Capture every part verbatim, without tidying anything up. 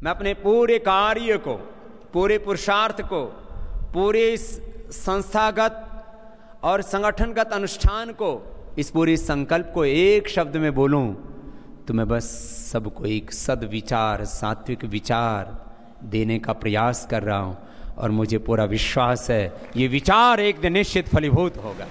मैं अपने पूरे कार्य को, पूरे पुरुषार्थ को, पूरे संस्थागत और संगठनगत अनुष्ठान को, इस पूरे संकल्प को एक शब्द में बोलूं तो मैं बस सबको एक सद्विचार, सात्विक विचार देने का प्रयास कर रहा हूं और मुझे पूरा विश्वास है ये विचार एक दिन निश्चित फलीभूत होगा।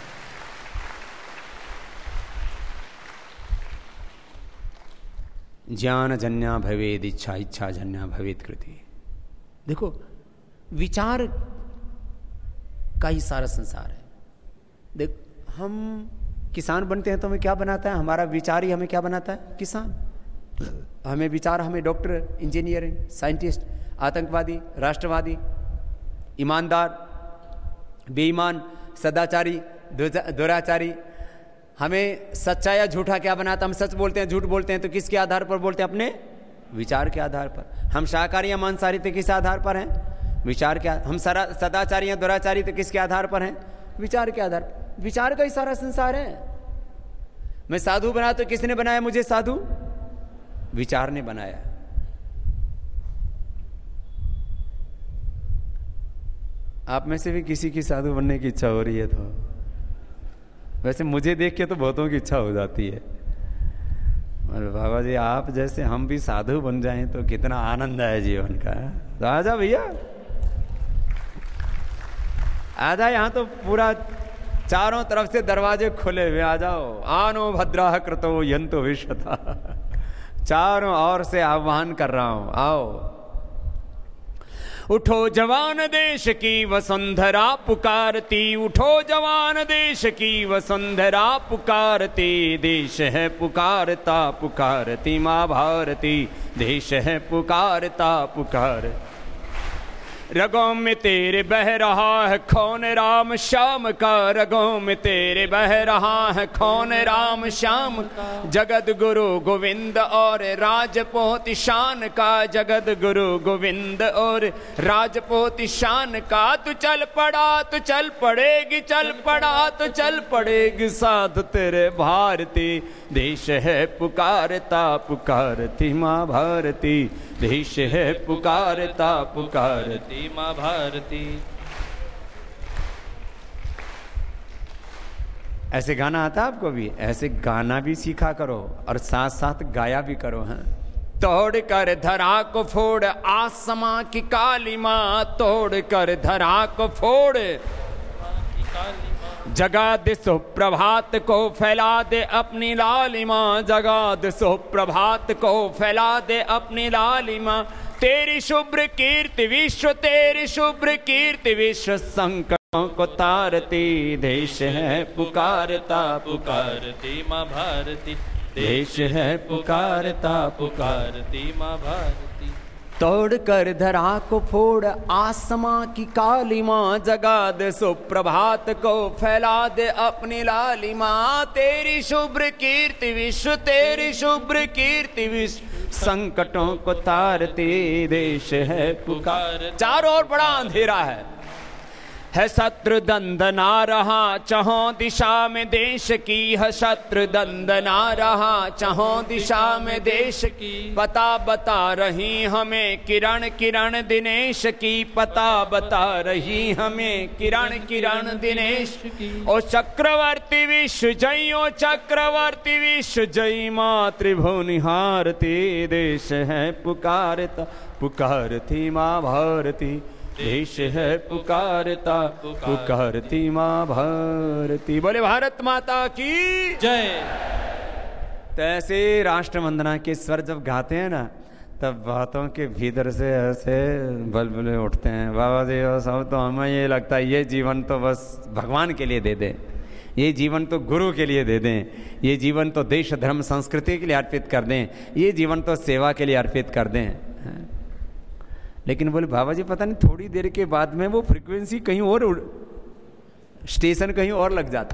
ज्ञान जन्या भवेद इच्छा, इच्छा जन्या भवेद कृति। देखो विचार का ही सारा संसार है। देख हम किसान बनते हैं तो हमें क्या बनाता है? हमारा विचार ही हमें क्या बनाता है? किसान। हमें विचार, हमें डॉक्टर, इंजीनियर, साइंटिस्ट, आतंकवादी, राष्ट्रवादी, ईमानदार, बेईमान, सदाचारी, दुराचारी, हमें सच्चा या झूठा क्या बनाता? हम सच बोलते हैं, झूठ बोलते हैं तो किसके आधार पर बोलते हैं? अपने विचार के आधार पर। हम शाकाहारी या मांसाहारी तो किस आधार पर हैं? विचार के। हम सदाचारी या दुराचारी तो किसके आधार पर हैं? विचार के आधार पर। विचार का ही सारा संसार है। मैं साधु बना तो किसने बनाया मुझे साधु? विचार ने बनाया। आप में से भी किसी की साधु बनने की इच्छा हो रही है तो वैसे मुझे देख के तो बहुतों की इच्छा हो जाती है। और बाबा जी आप जैसे हम भी साधु बन जाएं तो कितना आनंद है जीवन का। तो आ जाओ भैया, आ जाओ। यहाँ तो पूरा चारों तरफ से दरवाजे खुले हुए, आ जाओ। आनो भद्रा कृतो यंतो विश्वता, चारों ओर से आह्वान कर रहा हूं, आओ। उठो जवान देश की वसुंधरा पुकारती, उठो जवान देश की वसुंधरा पुकारती, देश है पुकारता पुकारती माँ भारती, देश है पुकारता पुकार। रगों में तेरे बह रहा है खून राम श्याम का, रगों में तेरे बह रहा है खून राम श्याम का, जगत गुरु गोविंद और राजपूत शान का, जगत गुरु गोविंद और राजपूत शान का। तू चल पड़ा तो चल पड़ेगी, चल पड़ा तो चल पड़ेगी साथ तेरे भारती, देश है पुकारता पुकारती माँ भारती, देश है पुकारता पुकारती माँ भारती। ऐसे गाना आता आपको भी? ऐसे गाना भी सीखा करो और साथ साथ गाया भी करो। हैं तोड़ कर धरा को फोड़ आसमां की काली माँ, तोड़ कर धरा को फोड़ जगा दे सुप्रभात को फैला दे अपनी लालिमा, जगा दे सुप्रभात को फैला दे अपनी लालिमा। तेरी शुभ्र कीर्ति विश्व, तेरी शुभ्र कीर्ति विश्व, संकटों को तारती, देश है पुकारता पुकारती माँ भारती, देश है पुकारता पुकारती माँ भारती। तोड़ कर धरा को फोड़ आसमां की काली माँ, जगा दे सुप्रभात को फैला दे अपनी लाली माँ। तेरी शुभ्र कीर्ति विश्व, तेरी शुभ्र कीर्ति विश्व, संकटों को तारती, देश है पुकार। चारों ओर बड़ा अंधेरा है, है शत्रु दंदना रहा चहों दिशा में देश की, है शत्रु दंदना रहा चहों दिशा में देश की। पता बता रही हमें किरण किरण दिनेश की, पता बता रही हमें किरण किरण दिनेश की। ओ चक्रवर्ती विश्व जय, ओ चक्रवर्ती विश्व जय, माँ त्रिभुवनि हारती, देश है पुकारता पुकारती माँ भारती, देश है पुकारता पुकारती माँ भारती। बोले भारत माता की जय। तो ऐसे राष्ट्र वंदना के स्वर जब गाते हैं ना, तब बातों के भीतर से ऐसे बलबले उठते हैं। बाबा जी सब तो हमें ये लगता है ये जीवन तो बस भगवान के लिए दे दें, ये जीवन तो गुरु के लिए दे दें, ये जीवन तो देश धर्म संस्कृति के लिए अर्पित कर दें, ये जीवन तो सेवा के लिए अर्पित कर दें। लेकिन बोले बाबा जी पता नहीं थोड़ी देर के बाद में वो फ्रीक्वेंसी कहीं और, स्टेशन कहीं और लग जाता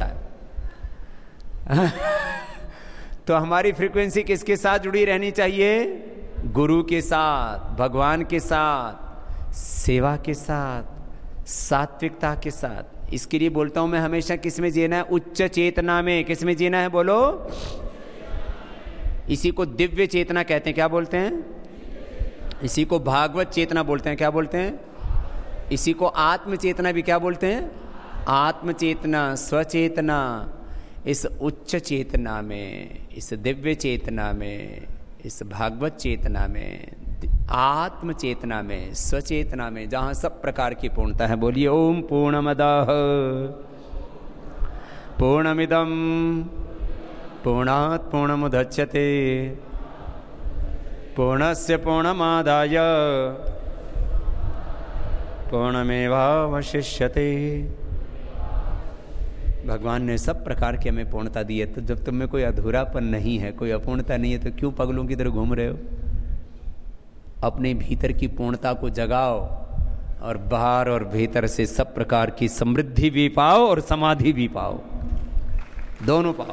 है। तो हमारी फ्रीक्वेंसी किसके साथ जुड़ी रहनी चाहिए? गुरु के साथ, भगवान के साथ, सेवा के साथ, सात्विकता के साथ। इसके लिए बोलता हूं मैं हमेशा किस में जीना है? उच्च चेतना में। किस में जीना है बोलो? इसी को दिव्य चेतना कहते हैं। क्या बोलते हैं? इसी को भागवत चेतना बोलते हैं। क्या बोलते हैं? इसी को आत्म चेतना भी क्या बोलते हैं? आत्म चेतना, स्वचेतना। इस उच्च चेतना में, इस दिव्य चेतना में, इस भागवत चेतना में, आत्म चेतना में, स्वचेतना में, जहाँ सब प्रकार की पूर्णता है। बोलिए ओम पूर्णमदः पूर्णमिदं पूर्णात् पूर्णमुदच्यते पूर्णस्य पूर्णमादाय पूर्णमेवावशिष्यते। भगवान ने सब प्रकार की हमें पूर्णता दी है, तो जब तुम में कोई अधूरापन नहीं है, कोई अपूर्णता नहीं है, तो क्यों पगलों की तरह घूम रहे हो? अपने भीतर की पूर्णता को जगाओ और बाहर और भीतर से सब प्रकार की समृद्धि भी पाओ और समाधि भी पाओ, दोनों पाओ।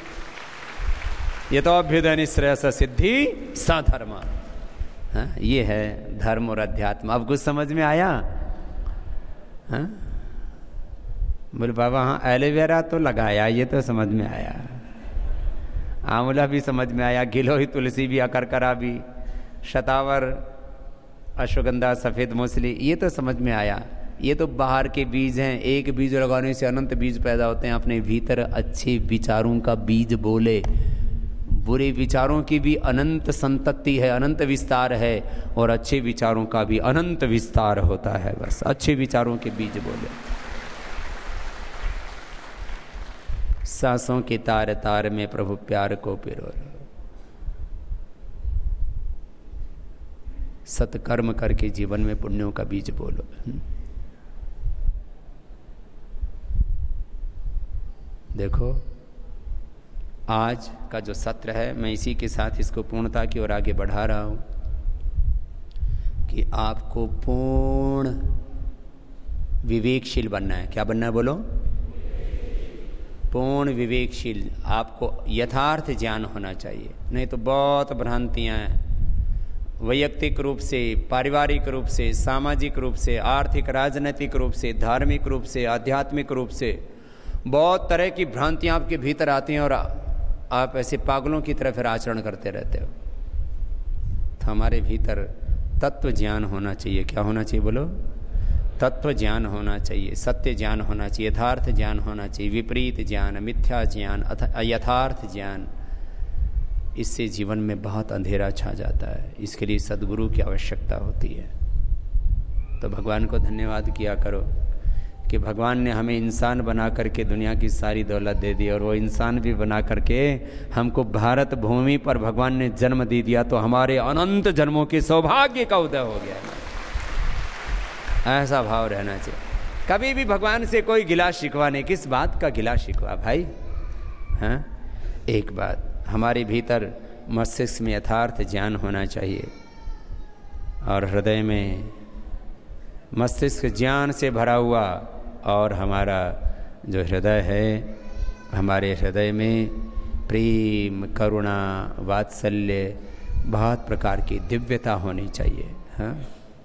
ये तो अभ्युदय श्रेयस सिद्धि सधर्म। हाँ, ये है धर्म और अध्यात्म। अब कुछ समझ में आया? हाँ? बोले बाबा हाँ एलोवेरा तो लगाया, ये तो समझ में आया, आंवला भी समझ में आया, गिलोय तुलसी भी, अकरकरा भी, शतावर, अश्वगंधा, सफ़ेद मूसली, ये तो समझ में आया। ये तो बाहर के बीज हैं, एक बीज लगाने से अनंत बीज पैदा होते हैं। अपने भीतर अच्छे विचारों का बीज बोले, बुरे विचारों की भी अनंत संतति है, अनंत विस्तार है, और अच्छे विचारों का भी अनंत विस्तार होता है। बस अच्छे विचारों के बीज बोले। सांसों के तार तार में प्रभु प्यार को पिरो, सत्कर्म करके जीवन में पुण्यों का बीज बोलो। देखो आज का जो सत्र है, मैं इसी के साथ इसको पूर्णता की ओर आगे बढ़ा रहा हूं कि आपको पूर्ण विवेकशील बनना है। क्या बनना है बोलो? पूर्ण विवेकशील। आपको यथार्थ ज्ञान होना चाहिए, नहीं तो बहुत भ्रांतियां हैं। वैयक्तिक रूप से, पारिवारिक रूप से, सामाजिक रूप से, आर्थिक, राजनीतिक रूप से, धार्मिक रूप से, आध्यात्मिक रूप से बहुत तरह की भ्रांतियां आपके भीतर आती हैं और आप ऐसे पागलों की तरह फिर आचरण करते रहते हो। तो हमारे भीतर तत्व ज्ञान होना चाहिए। क्या होना चाहिए बोलो? तत्व ज्ञान होना चाहिए, सत्य ज्ञान होना चाहिए, यथार्थ ज्ञान होना चाहिए, विपरीत ज्ञान, मिथ्या ज्ञान, यथार्थ ज्ञान। इससे जीवन में बहुत अंधेरा छा जाता है। इसके लिए सद्गुरु की आवश्यकता होती है। तो भगवान को धन्यवाद किया करो कि भगवान ने हमें इंसान बना करके दुनिया की सारी दौलत दे दी, और वो इंसान भी बना करके हमको भारत भूमि पर भगवान ने जन्म दे दिया। तो हमारे अनंत जन्मों के सौभाग्य का उदय हो गया। ऐसा भाव रहना चाहिए। कभी भी भगवान से कोई गिला शिकवा नहीं। किस बात का गिला शिकवा भाई? हाँ, एक बात, हमारे भीतर मस्तिष्क में यथार्थ ज्ञान होना चाहिए और हृदय में मस्तिष्क ज्ञान से भरा हुआ, और हमारा जो हृदय है, हमारे हृदय में प्रेम, करुणा, वात्सल्य, बहुत प्रकार की दिव्यता होनी चाहिए। हाँ,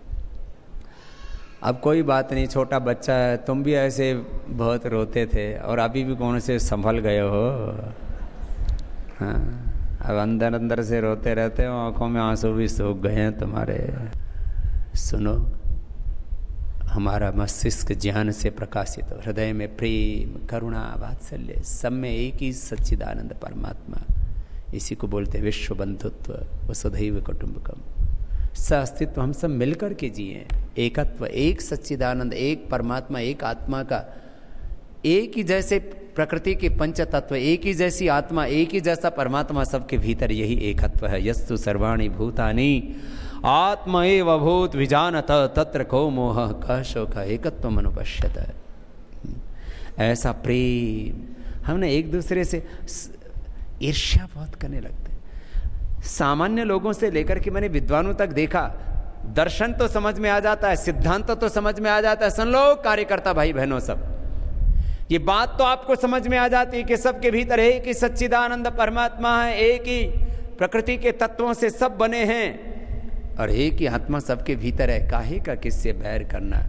अब कोई बात नहीं, छोटा बच्चा है, तुम भी ऐसे बहुत रोते थे और अभी भी कौन से संभल गए हो। हाँ, अब अंदर अंदर से रोते रहते हो, आंखों में आंसू भी सूख गए हैं तुम्हारे। सुनो, हमारा मस्तिष्क ज्ञान से प्रकाशित हो, हृदय में प्रेम, करुणा, वात्सल्य, सब में एक ही सच्चिदानंद परमात्मा। इसी को बोलते हैं विश्व बंधुत्व, वसुधैव कुटुंबकम। सअस्तित्व हम सब मिलकर के जिए, एकत्व, एक सच्चिदानंद, एक परमात्मा, एक आत्मा का, एक ही जैसे प्रकृति के पंच तत्व, एक ही जैसी आत्मा, एक ही जैसा परमात्मा, सबके भीतर यही एकत्व है। यस्तु सर्वाणि भूतानि आत्मा एव भूत विजानत तत्र को मोह कह शोक एकत्व अनुपश्यत। ऐसा प्रेम, हमने एक दूसरे से ईर्ष्या बहुत करने लगते। सामान्य लोगों से लेकर के मैंने विद्वानों तक देखा, दर्शन तो समझ में आ जाता है, सिद्धांत तो समझ में आ जाता है। सुन लो कार्यकर्ता भाई बहनों, सब ये बात तो आपको समझ में आ जाती है कि सबके भीतर एक ही सच्चिदानंद परमात्मा है, एक ही प्रकृति के तत्वों से सब बने हैं और एक ही आत्मा सबके भीतर है। काहे का किससे बैर करना?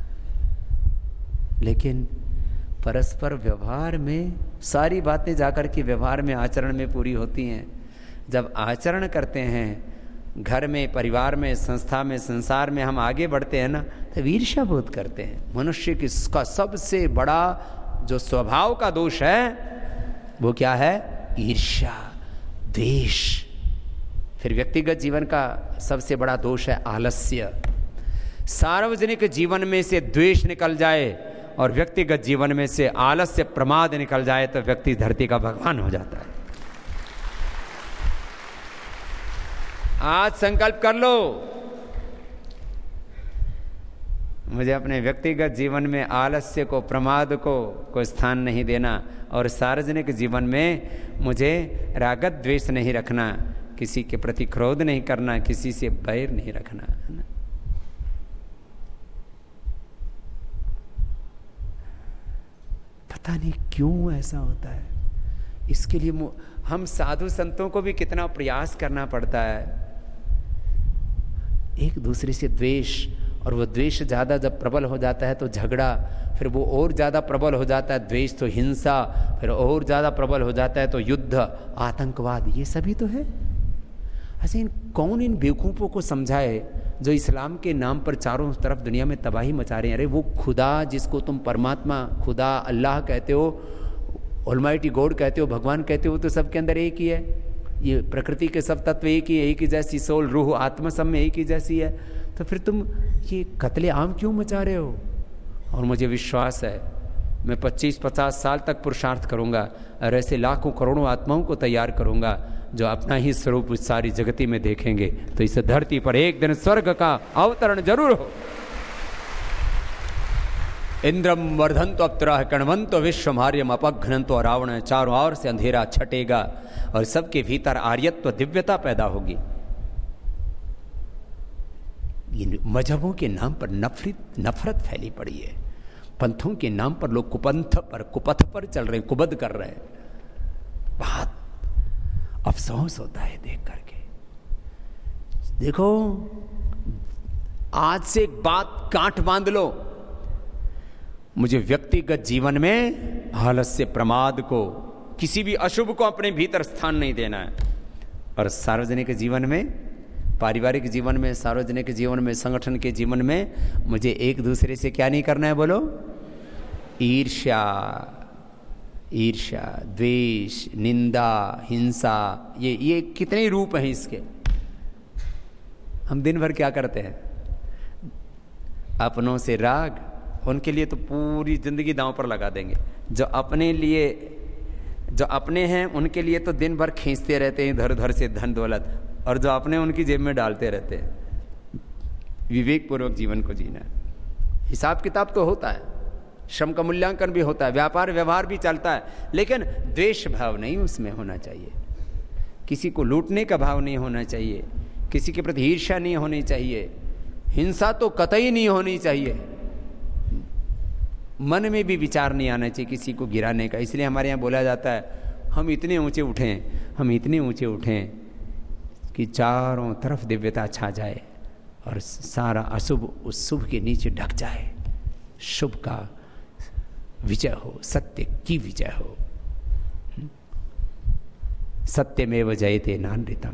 लेकिन परस्पर व्यवहार में सारी बातें जाकर के व्यवहार में, आचरण में पूरी होती हैं। जब आचरण करते हैं, घर में, परिवार में, संस्था में, संसार में हम आगे बढ़ते हैं ना, तो ईर्ष्या बोध करते हैं। मनुष्य की का सबसे बड़ा जो स्वभाव का दोष है वो क्या है? ईर्ष्या, द्वेष। फिर व्यक्तिगत जीवन का सबसे बड़ा दोष है आलस्य। सार्वजनिक जीवन में से द्वेष निकल जाए और व्यक्तिगत जीवन में से आलस्य, प्रमाद निकल जाए तो व्यक्ति धरती का भगवान हो जाता है। आज संकल्प कर लो, मुझे अपने व्यक्तिगत जीवन में आलस्य को, प्रमाद को कोई स्थान नहीं देना, और सार्वजनिक जीवन में मुझे रागत द्वेष नहीं रखना, किसी के प्रति क्रोध नहीं करना, किसी से बैर नहीं रखना, है ना। पता नहीं क्यों ऐसा होता है। इसके लिए हम साधु संतों को भी कितना प्रयास करना पड़ता है। एक दूसरे से द्वेष, और वो द्वेष ज़्यादा जब प्रबल हो जाता है तो झगड़ा, फिर वो और ज़्यादा प्रबल हो जाता है द्वेष तो हिंसा, फिर और ज़्यादा प्रबल हो जाता है तो युद्ध, आतंकवाद, ये सभी तो है। ऐसे इन कौन इन बेवकूफ़ों को समझाए जो इस्लाम के नाम पर चारों तरफ दुनिया में तबाही मचा रहे हैं। अरे वो खुदा जिसको तुम परमात्मा, खुदा, अल्लाह कहते हो, ऑलमाइटी गॉड कहते हो, भगवान कहते हो, तो सबके अंदर एक ही है। ये प्रकृति के सब तत्व एक ही है, एक ही जैसी सोल, रूह, आत्मा सब में एक ही जैसी है। तो फिर तुम ये कत्ले आम क्यों मचा रहे हो? और मुझे विश्वास है मैं पच्चीस पचास साल तक पुरुषार्थ करूँगा और ऐसे लाखों करोड़ों आत्माओं को तैयार करूँगा जो अपना ही स्वरूप इस सारी जगती में देखेंगे, तो इस धरती पर एक दिन स्वर्ग का अवतरण जरूर हो। इंद्रम वर्धंतो अप्तराः कण्वन्तो विश्वमार्यम अपघ्नन्तो, रावण चारों ओर से अंधेरा छटेगा और सबके भीतर आर्यत्व, दिव्यता पैदा होगी। ये मजहबों के नाम पर नफरत नफरत फैली पड़ी है। पंथों के नाम पर लोग कुपंथ पर, कुपथ पर चल रहे हैं, कुबद कर रहे हैं। बहुत अफसोस होता है देख करके। देखो, आज से एक बात गांठ बांध लो, मुझे व्यक्तिगत जीवन में आलस्य, प्रमाद को, किसी भी अशुभ को अपने भीतर स्थान नहीं देना है। और सार्वजनिक जीवन में, पारिवारिक जीवन में, सार्वजनिक जीवन में, संगठन के जीवन में मुझे एक दूसरे से क्या नहीं करना है? बोलो, ईर्ष्या, ईर्ष्या, द्वेष, निंदा, हिंसा, ये ये कितने रूप हैं इसके। हम दिन भर क्या करते हैं? अपनों से राग, उनके लिए तो पूरी जिंदगी दांव पर लगा देंगे। जो अपने लिए, जो अपने हैं उनके लिए तो दिन भर खींचते रहते हैं इधर उधर से धन दौलत, और जो अपने उनकी जेब में डालते रहते हैं। विवेक पूर्वक जीवन को जीना है। हिसाब किताब तो होता है, श्रम का मूल्यांकन भी होता है, व्यापार व्यवहार भी चलता है, लेकिन द्वेष भाव नहीं उसमें होना चाहिए। किसी को लूटने का भाव नहीं होना चाहिए, किसी के प्रति ईर्ष्या नहीं होनी चाहिए, हिंसा तो कतई नहीं होनी चाहिए। मन में भी विचार नहीं आना चाहिए किसी को गिराने का। इसलिए हमारे यहाँ बोला जाता है, हम इतने ऊंचे उठें, हम इतने ऊंचे उठें कि चारों तरफ दिव्यता छा जाए और सारा अशुभ उस शुभ के नीचे ढक जाए, शुभ का विजय हो, सत्य की विजय हो। सत्यमेव जयते नानृतम।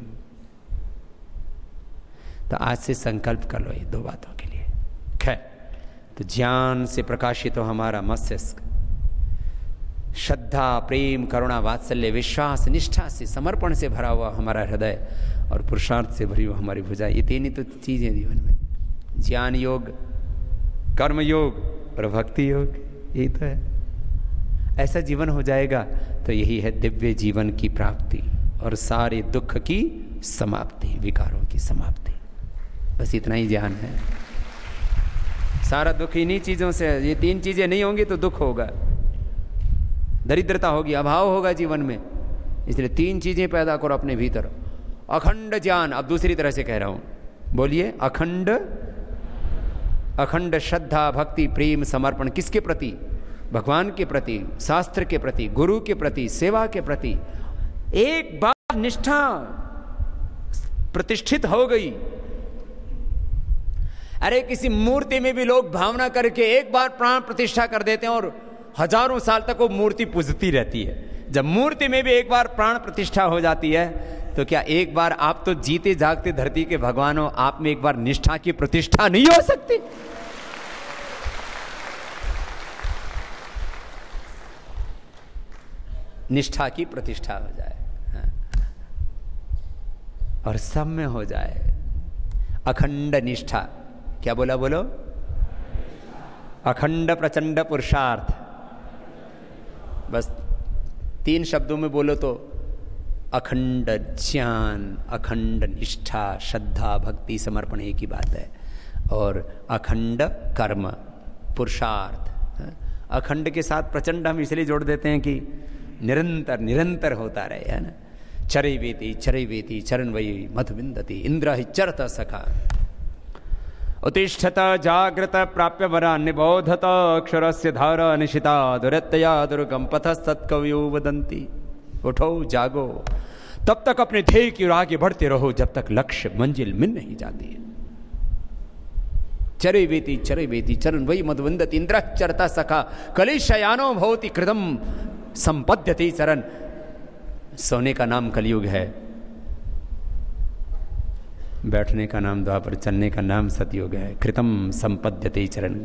तो आज से संकल्प कर लो ये दो बातों के लिए। खैर, तो ज्ञान से प्रकाशित हो हमारा मस्तिष्क, श्रद्धा, प्रेम, करुणा, वात्सल्य, विश्वास, निष्ठा से, समर्पण से भरा हुआ हमारा हृदय, और पुरुषार्थ से भरी हुई हमारी भुजा। ये तीन ही तो चीजें जीवन में, ज्ञान योग, कर्म योग और भक्ति योग, यही तो है। ऐसा जीवन हो जाएगा तो यही है दिव्य जीवन की प्राप्ति और सारे दुख की समाप्ति, विकारों की समाप्ति। बस इतना ही ज्ञान है। सारा दुख इन्हीं चीजों से, ये तीन चीजें नहीं होंगी तो दुख होगा, दरिद्रता होगी, अभाव होगा जीवन में। इसलिए तीन चीजें पैदा करो अपने भीतर। अखंड ज्ञान, अब दूसरी तरह से कह रहा हूं, बोलिए, अखंड अखंड श्रद्धा, भक्ति, प्रेम, समर्पण। किसके प्रति? भगवान के प्रति, शास्त्र के प्रति, गुरु के प्रति, सेवा के प्रति। एक बार निष्ठा प्रतिष्ठित हो गई, अरे किसी मूर्ति में भी लोग भावना करके एक बार प्राण प्रतिष्ठा कर देते हैं और हजारों साल तक वो मूर्ति पूजती रहती है। जब मूर्ति में भी एक बार प्राण प्रतिष्ठा हो जाती है तो क्या एक बार आप तो जीते जागते धरती के भगवान हो, आप में एक बार निष्ठा की प्रतिष्ठा नहीं हो सकती? निष्ठा की प्रतिष्ठा हो जाए और सब में हो जाए अखंड निष्ठा। क्या बोला बोलो? अखंड प्रचंड पुरुषार्थ। बस तीन शब्दों में बोलो तो अखंड ज्ञान, अखंड निष्ठा, श्रद्धा, भक्ति, समर्पण एक ही बात है। और अखंड कर्म, पुरुषार्थ। अखंड के साथ प्रचंड हम इसलिए जोड़ देते हैं कि निरंतर निरंतर होता रहे, है ना। चरई वेति चरई वेति चरण वही मधु विंदति इंद्र ही चरत सखा उत्तिष्ठत जागृत प्राप्य वरा निबोधत अक्षरस्य धारा निशिता दुरत्यया दुर्गम पथस्तत्कवियो वदंती। उठो जागो, तब तक अपने ध्येय की ओर आगे बढ़ते रहो जब तक लक्ष्य मंजिल मिल नहीं जाती है। चरई वेति चरई वेति चरण वही मधु विंदति इंद्र चरता सखा कलिशयानो भवति कृतम संपद्यते चरण। सोने का नाम कलयुग है, बैठने का नाम द्वापर, चलने का नाम सतयुग है। कृतम संपद्यते चरण।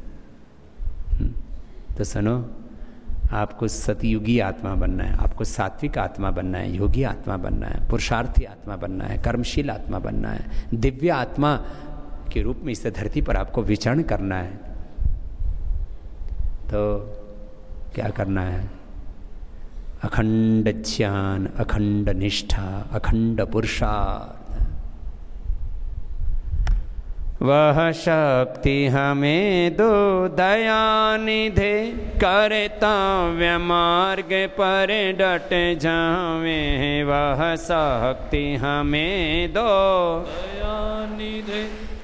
तो सुनो, आपको सतयुगी आत्मा बनना है, आपको सात्विक आत्मा बनना है, योगी आत्मा बनना है, पुरुषार्थी आत्मा बनना है, कर्मशील आत्मा बनना है, दिव्य आत्मा के रूप में इस धरती पर आपको विचरण करना है। तो क्या करना है? अखंड ज्ञान, अखंड निष्ठा, अखंड पुरुषार्थ। वह शक्ति हमें दो दयानिधे, कर्तव्य मार्ग पर डट जावे। वह शक्ति हमें दो दयानिधे,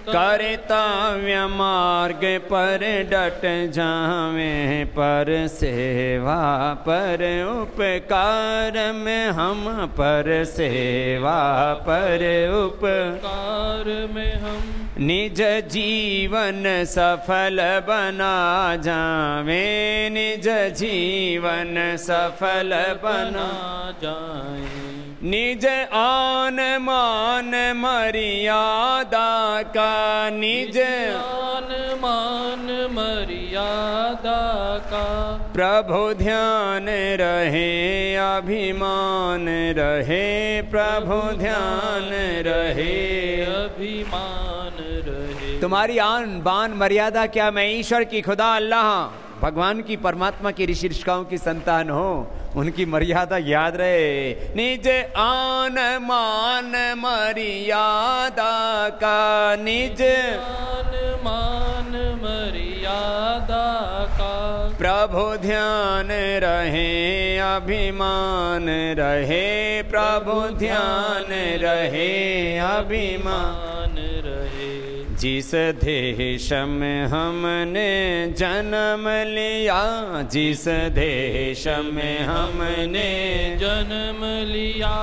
कर्तव्य मार्ग पर डट जावे। पर सेवा पर उपकार में हम, पर सेवा पर उपकार में हम निज जीवन सफल बना जावे। निज जीवन सफल बना जाए। निज आन मान मर्यादा का, निज आन मान मर्यादा का प्रभु ध्यान रहे, अभिमान रहे। प्रभु ध्यान रहे, अभिमान रहे। तुम्हारी आन बान मर्यादा क्या? मैं ईश्वर की, खुदा अल्लाह भगवान की, परमात्मा की ऋषि ऋषिकाओं की संतान हो, उनकी मर्यादा याद रहे। निज आन मान मर्यादा का, निज आन मान मर्यादा का प्रभु ध्यान रहे, अभिमान रहे। प्रभु ध्यान रहे, अभिमान रहे। जिस देश में हमने जन्म लिया, जिस देश में हमने जन्म लिया,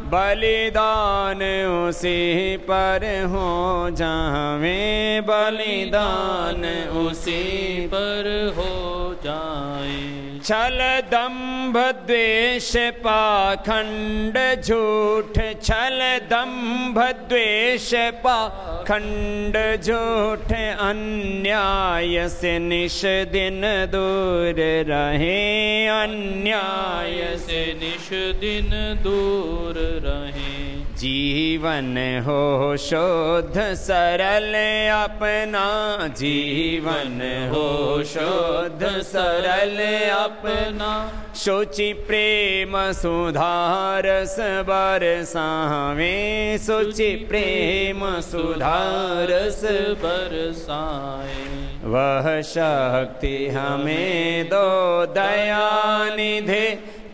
बलिदान उसी पर हो जावे। बलिदान उसी पर हो जाए। छल दंभ द्वेष पाखंड झूठ, छल दंभ द्वेष पाखंड झूठ, अन्याय से निश दिन दूर रहे। अन्याय से निश दिन दूर रहे। जीवन हो शुद्ध सरल अपना, जीवन हो शुद्ध सरल अपना। शुचि प्रेम सुधारस बरसावे, शुचि प्रेम सुधारस बरसाए। वह शक्ति हमें दो दयानिधे,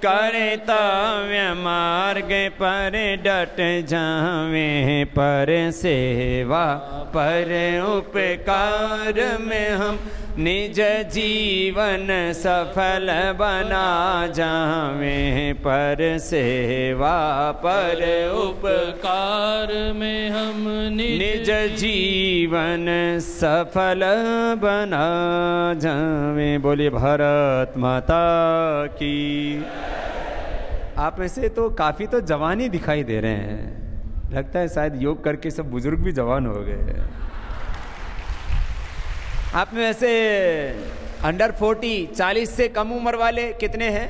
कर्तव्य मार्ग पर डट जावे। पर सेवा पर उपकार में हम निज जीवन सफल बना जावे। पर सेवा पर उपकार में हम निज जीवन सफल बना जावे। बोलिए भारत माता की। आप ऐसे तो काफी तो जवान ही दिखाई दे रहे हैं, लगता है शायद योग करके सब बुजुर्ग भी जवान हो गए। आप में ऐसे अंडर फोर्टी, चालीस से कम उम्र वाले कितने हैं?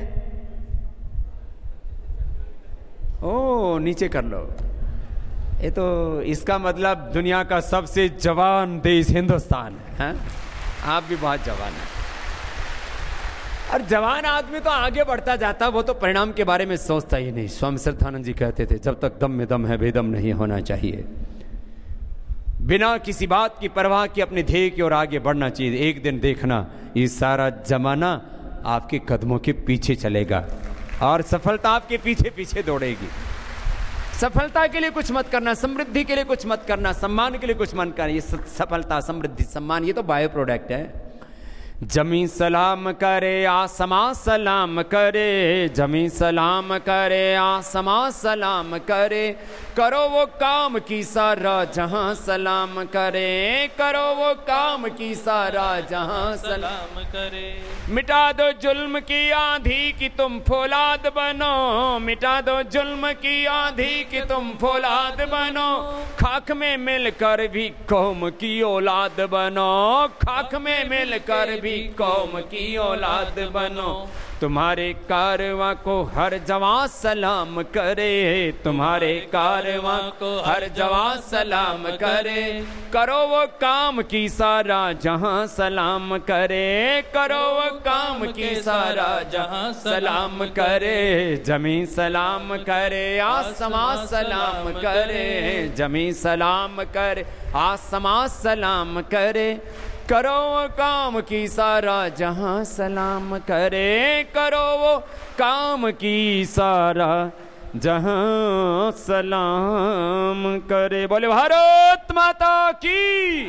ओ नीचे कर लो। ये तो इसका मतलब दुनिया का सबसे जवान देश हिंदुस्तान है, है? आप भी बहुत जवान हैं। और जवान आदमी तो आगे बढ़ता जाता, वो तो परिणाम के बारे में सोचता ही नहीं। स्वामी श्रद्धानंद जी कहते थे, जब तक दम में दम है बेदम नहीं होना चाहिए। बिना किसी बात की परवाह की अपने ध्येय की ओर आगे बढ़ना चाहिए। एक दिन देखना ये सारा जमाना आपके कदमों के पीछे चलेगा और सफलता आपके पीछे पीछे दौड़ेगी। सफलता के लिए कुछ मत करना, समृद्धि के लिए कुछ मत करना, सम्मान के लिए कुछ मत करना। ये सफलता, समृद्धि, सम्मान ये तो बायो प्रोडक्ट है। जमी सलाम करे आसमा सलाम करे, जमी सलाम करे आसमा सलाम करे, करो वो काम की सारा जहां सलाम करे, करो वो काम की सारा जहां सलाम करे। मिटा दो जुल्म की आंधी की तुम फौलाद बनो, मिटा दो जुल्म की आंधी की तुम फौलाद बनो, खाक में मिलकर भी कौम की औलाद बनो, खाक में मिलकर भी कौम की औलाद बनो। तुम्हारे कारवां को हर जवां सलाम करे, तुम्हारे कारवां को हर जवां सलाम करे, करो वो काम की सारा जहां सलाम करे, करो वो काम की सारा जहां सलाम करे। जमी सलाम करे आसमां सलाम करे, जमी सलाम करे आसमां सलाम करे, करो वो काम की सारा जहां सलाम करे, करो वो काम की सारा जहां सलाम करे। बोले भारत माता की,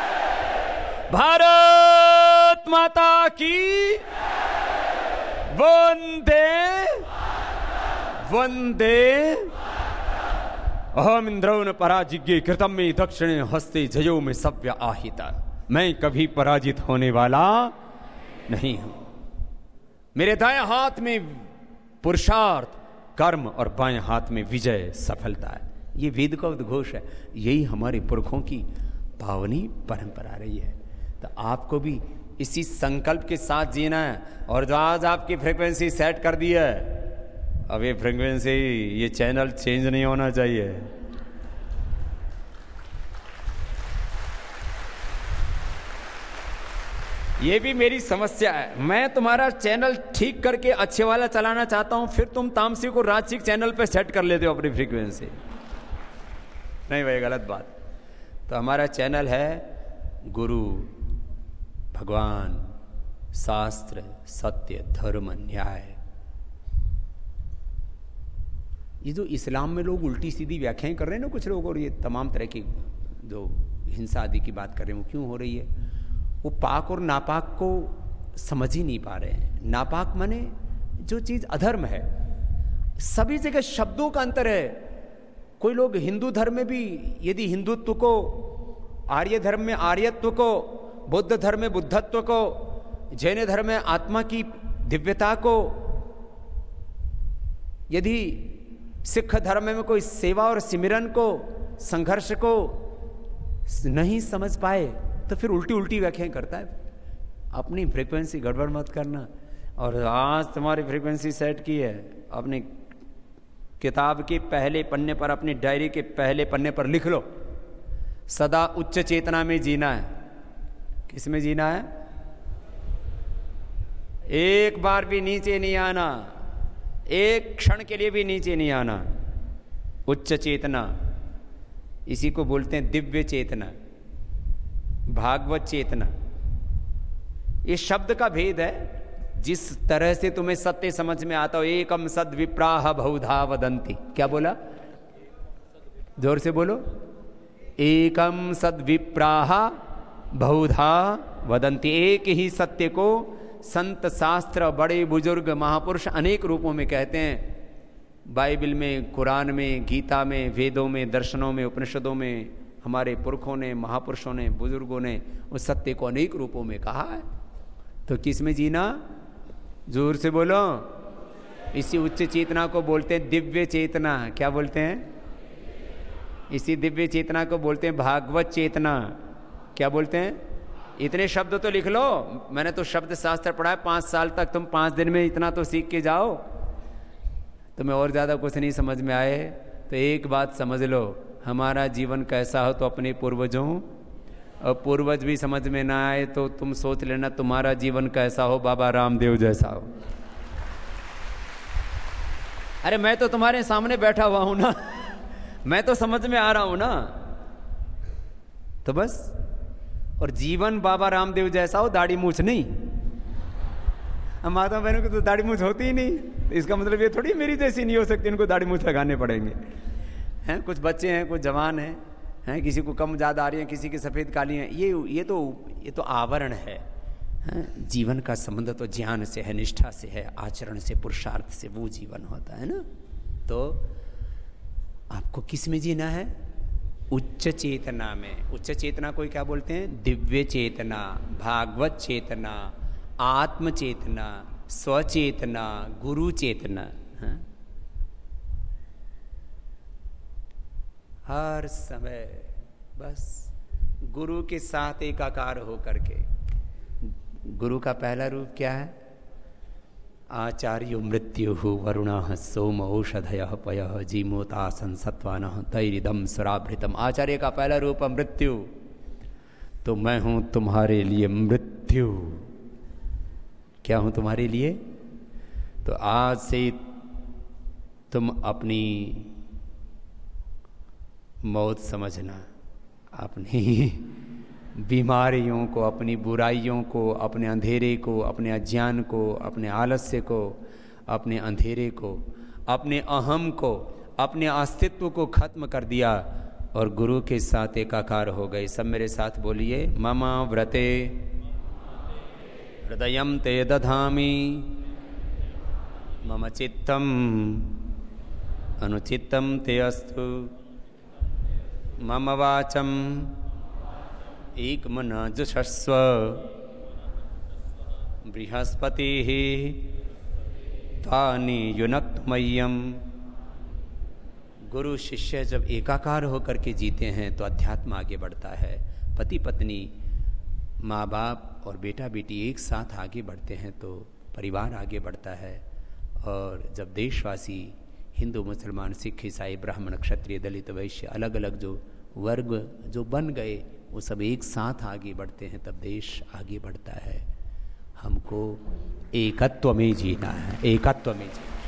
भारत माता की, वंदे वंदे। अहम इंद्रौन पराजिज्ञे कृतम में दक्षिणे हस्ते जयो में सव्य आहिता। मैं कभी पराजित होने वाला नहीं हूं। मेरे दाएं हाथ में पुरुषार्थ कर्म और बाएं हाथ में विजय सफलता है। ये वेद का उद्घोष है, यही हमारे पुरखों की पावनी परंपरा रही है। तो आपको भी इसी संकल्प के साथ जीना है। और जो आज आपकी फ्रीक्वेंसी सेट कर दी है, अब ये फ्रीक्वेंसी, ये चैनल चेंज नहीं होना चाहिए। ये भी मेरी समस्या है। मैं तुम्हारा चैनल ठीक करके अच्छे वाला चलाना चाहता हूं, फिर तुम तामसिक को राजसिक चैनल पे सेट कर लेते हो अपनी फ्रीक्वेंसी। नहीं भाई, गलत बात। तो हमारा चैनल है गुरु, भगवान, शास्त्र, सत्य, धर्म, न्याय। ये जो इस्लाम में लोग उल्टी सीधी व्याख्याएं कर रहे हैं ना कुछ लोग, और ये तमाम तरह की जो हिंसा आदि की बात कर रहे हैं, वो क्यों हो रही है? वो पाक और नापाक को समझ ही नहीं पा रहे हैं। नापाक माने जो चीज अधर्म है। सभी जगह शब्दों का अंतर है। कोई लोग हिंदू धर्म में भी यदि हिंदुत्व को, आर्य धर्म में आर्यत्व को, बौद्ध धर्म में बुद्धत्व को, जैन धर्म में आत्मा की दिव्यता को, यदि सिख धर्म में कोई सेवा और सिमरन को, संघर्ष को नहीं समझ पाए तो फिर उल्टी उल्टी व्याख्याएं करता है। अपनी फ्रीक्वेंसी गड़बड़ मत करना। और आज तुम्हारी फ्रीक्वेंसी सेट की है, अपनी किताब के पहले पन्ने पर, अपनी डायरी के पहले पन्ने पर लिख लो, सदा उच्च चेतना में जीना है। किस में जीना है? एक बार भी नीचे नहीं आना, एक क्षण के लिए भी नीचे नहीं आना। उच्च चेतना, इसी को बोलते हैं दिव्य चेतना, भागवत चेतना। ये शब्द का भेद है। जिस तरह से तुम्हें सत्य समझ में आता हो, एकम सद विप्राह बहुधा वदंती। क्या बोला? जोर से बोलो। एकम सद विप्राह बहुधा वदंती। एक ही सत्य को संत, शास्त्र, बड़े बुजुर्ग, महापुरुष अनेक रूपों में कहते हैं। बाइबल में, कुरान में, गीता में, वेदों में, दर्शनों में, उपनिषदों में हमारे पुरखों ने, महापुरुषों ने, बुजुर्गों ने उस सत्य को अनेक रूपों में कहा है। तो किस में जीना? जोर से बोलो। इसी उच्च चेतना को बोलते हैं दिव्य चेतना। क्या बोलते हैं? इसी दिव्य चेतना को बोलते हैं भागवत चेतना। क्या बोलते हैं? इतने शब्द तो लिख लो। मैंने तो शब्द शास्त्र पढ़ा है पाँच साल तक, तुम पाँच दिन में इतना तो सीख के जाओ। तुम्हें और ज़्यादा कुछ नहीं समझ में आए तो एक बात समझ लो, हमारा जीवन कैसा हो तो अपने पूर्वजों, और पूर्वज भी समझ में ना आए तो तुम सोच लेना तुम्हारा जीवन कैसा हो, बाबा रामदेव जैसा हो। अरे मैं तो तुम्हारे सामने बैठा हुआ हूं ना, मैं तो समझ में आ रहा हूं ना, तो बस। और जीवन बाबा रामदेव जैसा हो, दाढ़ी मूछ नहीं। हम माता बहनों की तो दाढ़ी मूछ होती ही नहीं, इसका मतलब ये थोड़ी मेरी जैसी नहीं हो सकती, इनको दाढ़ी मूछ लगाने पड़ेंगे। हैं कुछ बच्चे हैं, कुछ जवान हैं, हैं किसी को कम ज़्यादा आ रही है, किसी की सफ़ेद काली है। ये ये तो ये तो आवरण है, हैं? जीवन का संबंध तो ज्ञान से है, निष्ठा से है, आचरण से, पुरुषार्थ से, वो जीवन होता है ना। तो आपको किस में जीना है? उच्च चेतना में। उच्च चेतना को क्या बोलते हैं? दिव्य चेतना, भागवत चेतना, आत्म चेतना, स्वचेतना, गुरु चेतना। हाँ? हर समय बस गुरु के साथ एकाकार हो करके। गुरु का पहला रूप क्या है? आचार्यो मृत्यु वरुण सोम औषधय पय जीमोता संसत्वान तैरिदम सुराभृतम। आचार्य का पहला रूप मृत्यु, तो मैं हूं तुम्हारे लिए मृत्यु। क्या हूं तुम्हारे लिए? तो आज से तुम अपनी मौत समझना, अपनी बीमारियों को, अपनी बुराइयों को, अपने अंधेरे को, अपने अज्ञान को, अपने आलस्य को, अपने अंधेरे को, अपने अहम को, अपने अस्तित्व को खत्म कर दिया और गुरु के साथ एकाकार हो गए। सब मेरे साथ बोलिए, मम व्रते हृदयं ते दधामि मम चित्तम अनुचित्तम ते अस्तु मम वाचम एक मन जुषस्व बृहस्पति तानि युनक्तमय्यम। गुरु शिष्य जब एकाकार होकर के जीते हैं तो अध्यात्म आगे बढ़ता है। पति पत्नी, माँ बाप और बेटा बेटी एक साथ आगे बढ़ते हैं तो परिवार आगे बढ़ता है। और जब देशवासी हिंदू, मुसलमान, सिख, ईसाई, ब्राह्मण, क्षत्रिय, दलित, वैश्य, अलग अलग जो वर्ग जो बन गए वो सब एक साथ आगे बढ़ते हैं तब देश आगे बढ़ता है। हमको एकत्व में जीना है, एकत्व में जीना।